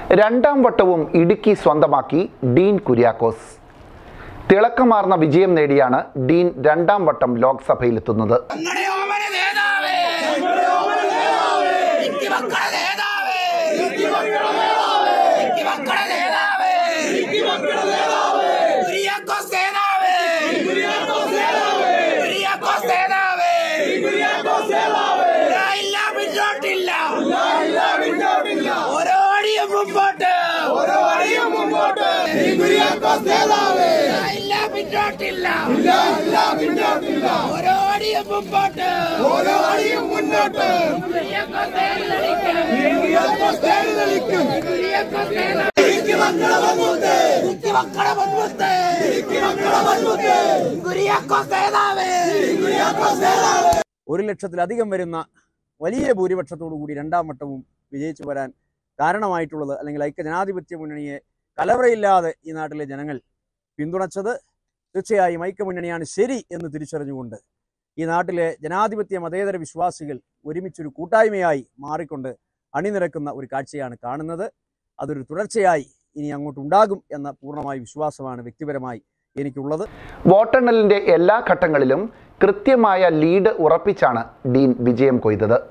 രണ്ടാം വട്ടവും ഇടുക്കി സ്വന്തമാക്കി ഡീൻ കുര്യാക്കോസ്. തിളക്കമാർന്ന വിജയം നേടിയാണ് ഡീൻ രണ്ടാം വട്ടം ലോക്സഭയിലെത്തുന്നത്. ഒരു ലക്ഷത്തിലധികം വരുന്ന വലിയ ഭൂരിപക്ഷത്തോടുകൂടി രണ്ടാം വട്ടവും വിജയിച്ചു വരാൻ കാരണമായിട്ടുള്ളത്, അല്ലെങ്കിൽ ഐക്യജനാധിപത്യ മുന്നണിയെ കലവറയില്ലാതെ ഈ നാട്ടിലെ ജനങ്ങൾ പിന്തുണച്ചത് തീർച്ചയായും ഐക്യമുന്നണിയാണ് ശരി എന്ന് തിരിച്ചറിഞ്ഞുകൊണ്ട് ഈ നാട്ടിലെ ജനാധിപത്യ മതേതര വിശ്വാസികൾ ഒരുമിച്ചൊരു കൂട്ടായ്മയായി മാറിക്കൊണ്ട് അണിനിരക്കുന്ന ഒരു കാഴ്ചയാണ് കാണുന്നത്. അതൊരു തുടർച്ചയായി ഇനി അങ്ങോട്ട് ഉണ്ടാകും എന്ന പൂർണ്ണമായ വിശ്വാസമാണ് വ്യക്തിപരമായി എനിക്കുള്ളത്. വോട്ടെണ്ണലിന്റെ എല്ലാ ഘട്ടങ്ങളിലും കൃത്യമായ ലീഡ് ഉറപ്പിച്ചാണ് ഡീൻ വിജയം കൊയ്തത്.